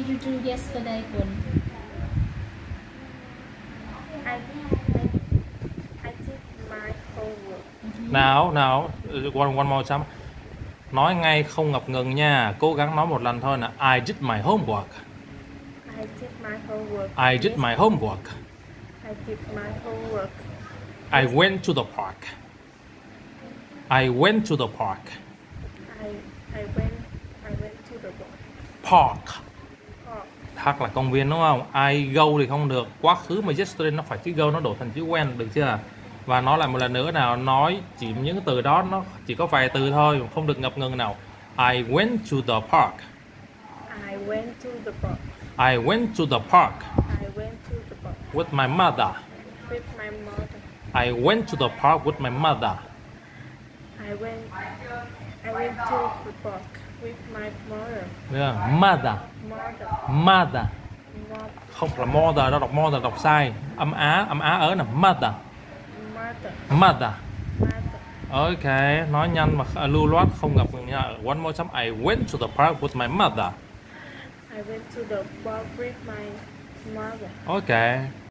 Did you do yesterday, Quân? I did my homework. Nào, one more time. Nói ngay không ngập ngừng nha. Cố gắng nói một lần thôi nè. I did my homework. I did my homework. I did my homework. I did my homework. I went to the park. I went to the park. I went to the Park. park. Park là công viên đúng không? I go thì không được. Quá khứ mà yesterday nó phải chữ go nó đổi thành chữ went được chưa? Và nói lại một lần nữa nào. Nói chỉ những từ đó nó chỉ có vài từ thôi, không được ngập ngừng nào. I went to the park. I went to the park. I went to the park I went to the park with my mother. with my mother. I went to the park with my mother. I went to the park with my mother. Yeah. Mother. Mother. Mother. Mother. Không là mother đâu, đọc sai. Âm á ớ nè. Mother. Mother. Mother. Mother. Ok, nói nhanh mà lưu loát không ngập ngừng nha. One more time. I went to the park with my mother. I went to the park with my mother. Ok.